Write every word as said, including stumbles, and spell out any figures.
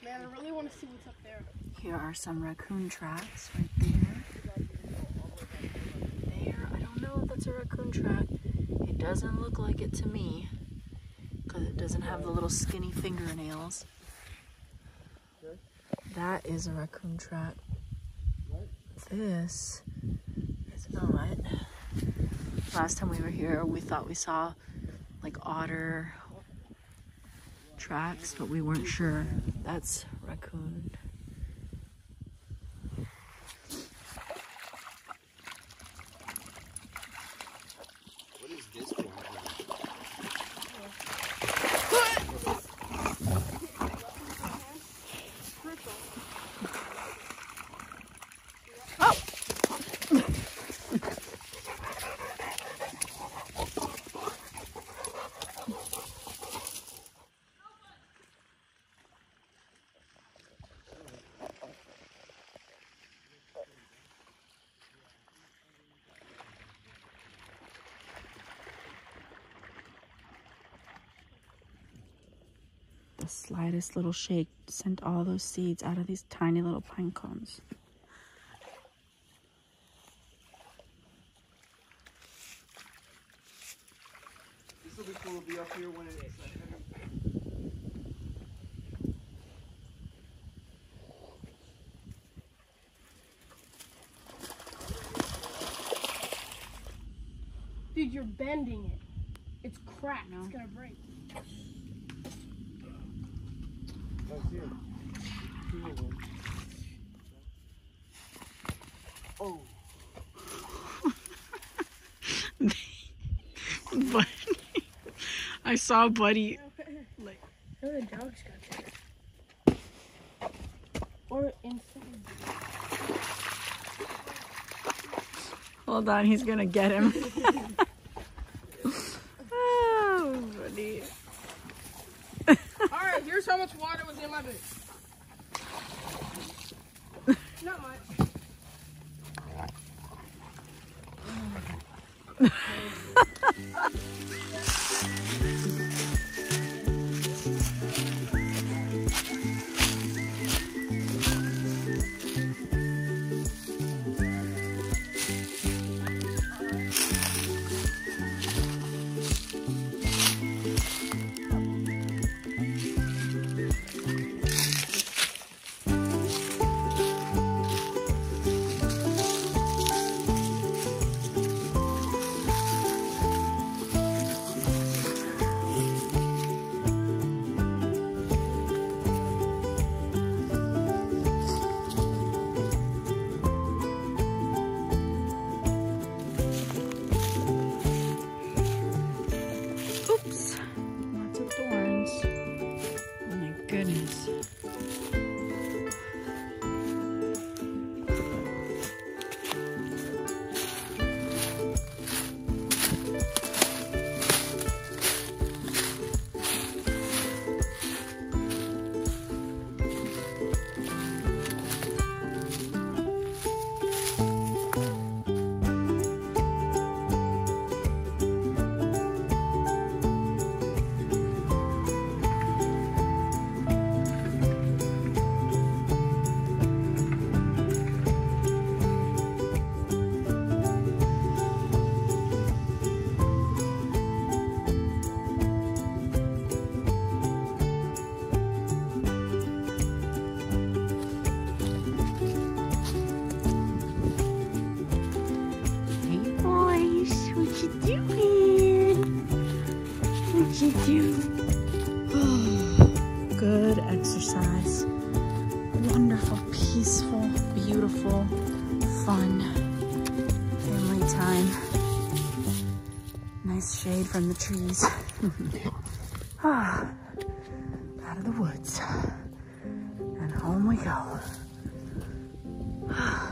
Man, I really want to see what's up there. Here are some raccoon tracks right there. There, I don't know if that's a raccoon track. It doesn't look like it to me because it doesn't have the little skinny fingernails. That is a raccoon track. This is not. Last time we were here, we thought we saw like otter tracks, but we weren't sure. That's raccoon. What is this one? The slightest little shake sent all those seeds out of these tiny little pine cones. This little one will be up here when it's uh, Dude, you're bending it. It's cracked. No. It's gonna break. Oh. Buddy, I saw Buddy. Like, oh, the dog's got it. Or inside. Hold on, he's gonna get him. Oh, Buddy. Alright, here's how much water was in my boot. Not much. Oops. Lots of thorns. Oh my goodness. You do. Good exercise. Wonderful, peaceful, beautiful, fun family time. Nice shade from the trees. Ah, out of the woods. And home we go.